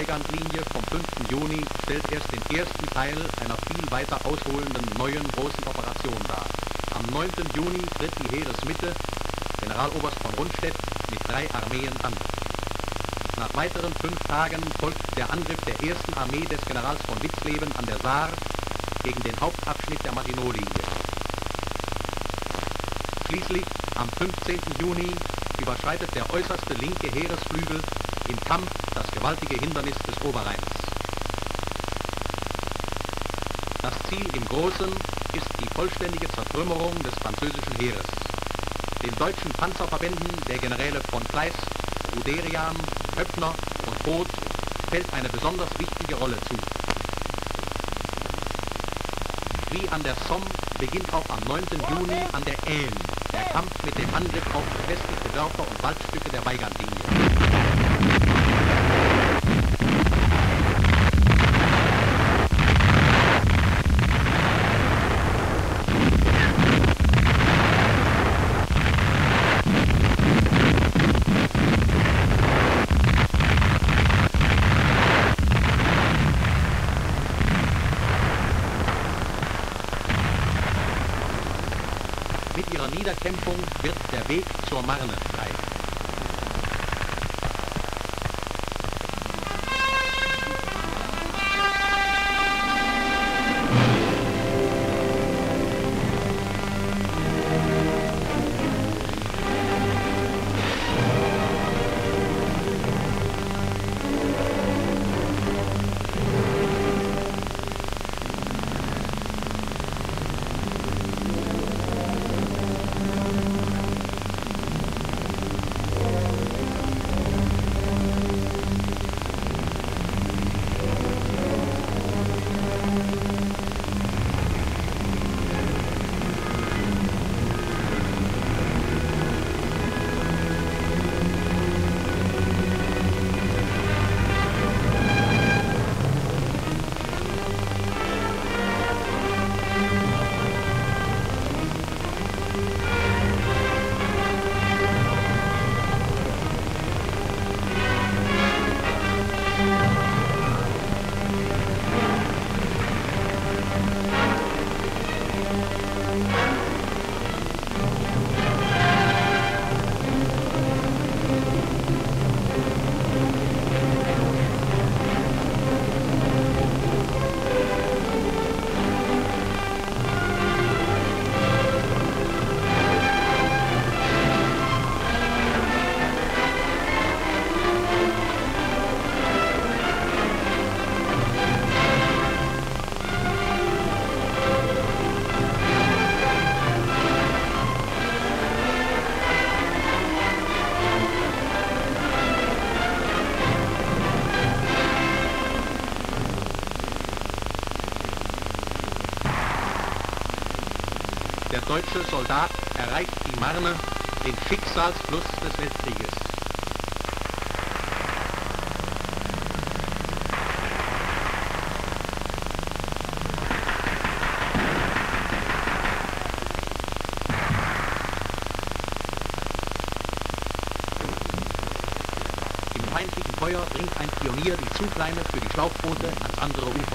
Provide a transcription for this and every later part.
Beigandlinie vom 5. Juni stellt erst den ersten Teil einer viel weiter ausholenden neuen großen Operation dar. Am 9. Juni tritt die Heeresmitte, Generaloberst von Rundstedt, mit 3 Armeen an. Nach weiteren 5 Tagen folgt der Angriff der ersten Armee des Generals von Witzleben an der Saar gegen den Hauptabschnitt der Maginot-Linie. Schließlich, am 15. Juni, überschreitet der äußerste linke Heeresflügel im Kampf das gewaltige Hindernis des Oberrheins. Das Ziel im Großen ist die vollständige Zertrümmerung des französischen Heeres. Den deutschen Panzerverbänden der Generäle von Kleist, Guderian, Hoeppner und Booth fällt eine besonders wichtige Rolle zu. Wie an der Somme beginnt auch am 9. Juni an der Aisne der Kampf mit dem Angriff auf befestigte Dörfer und Waldstücke der Beigandlinie. Mit ihrer Niederkämpfung wird der Weg zur Marne frei. Der deutsche Soldat erreicht die Marne, den Schicksalsfluss des Weltkrieges. Im feindlichen Feuer bringt ein Pionier die Zugleine für die Schlauchboote ans andere Ufer.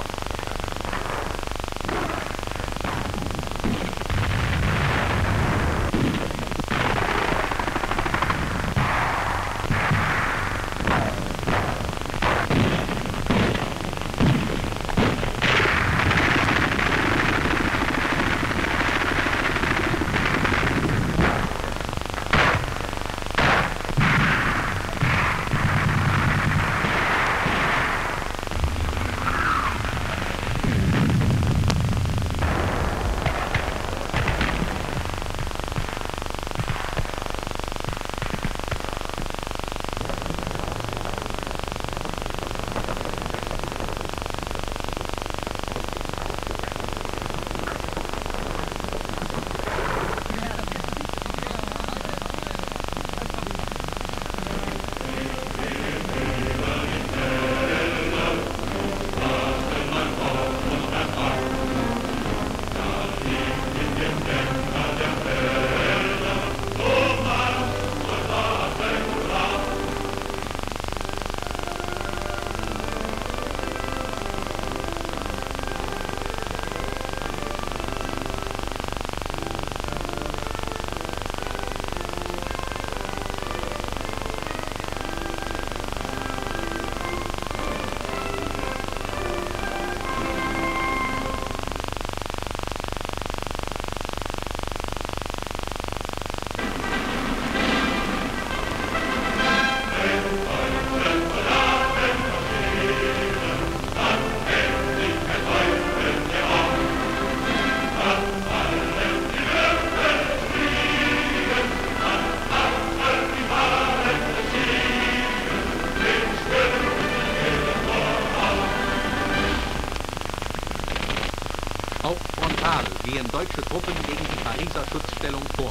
Auch frontal gehen deutsche Truppen gegen die Pariser Schutzstellung vor.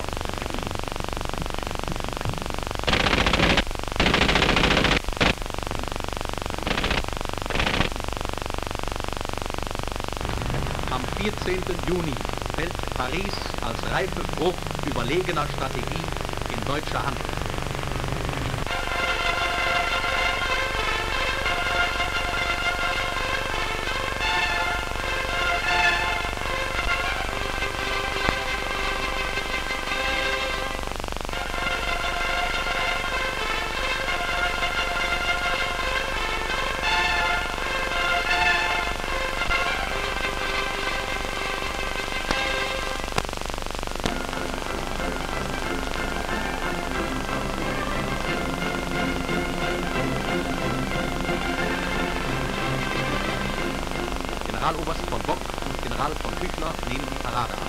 Am 14. Juni fällt Paris als reife Frucht überlegener Strategie in deutscher Hand. Generaloberst von Bock und General von Kuechler nehmen die Parade an.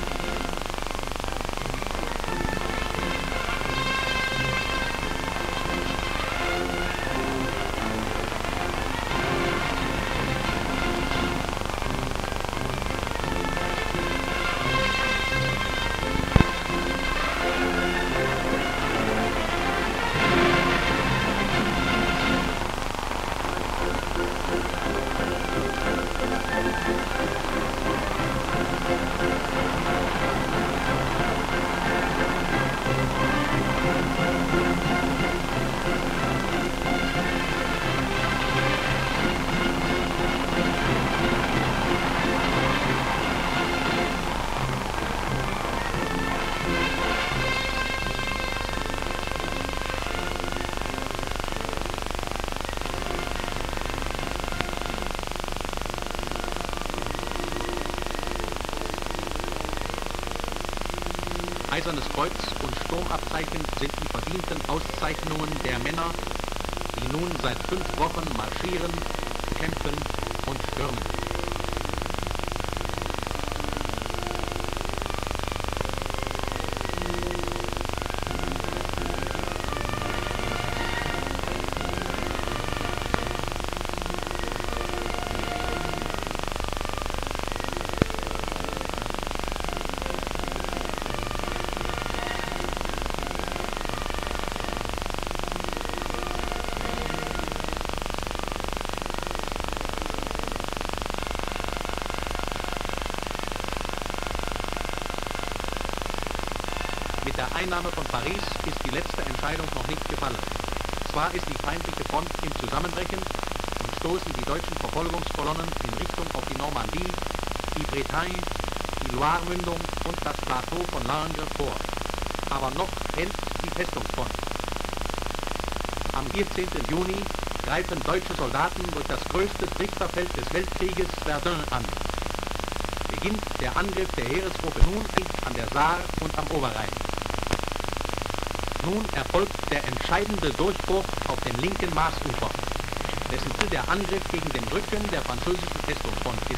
Eisernes Kreuz und Sturmabzeichen sind die verdienten Auszeichnungen der Männer, die nun seit 5 Wochen marschieren, kämpfen und stürmen. Mit der Einnahme von Paris ist die letzte Entscheidung noch nicht gefallen. Zwar ist die feindliche Front im Zusammenbrechen und stoßen die deutschen Verfolgungskolonnen in Richtung auf die Normandie, die Bretagne, die Loire-Mündung und das Plateau von Langues vor. Aber noch hält die Festungsfront. Am 14. Juni greifen deutsche Soldaten durch das größte Trichterfeld des Weltkrieges Verdun an. Beginnt der Angriff der Heeresgruppe nun an der Saar und am Oberrhein. Nun erfolgt der entscheidende Durchbruch auf dem linken Maasufer, dessen Ziel der Angriff gegen den Rücken der französischen Festungsfront ist.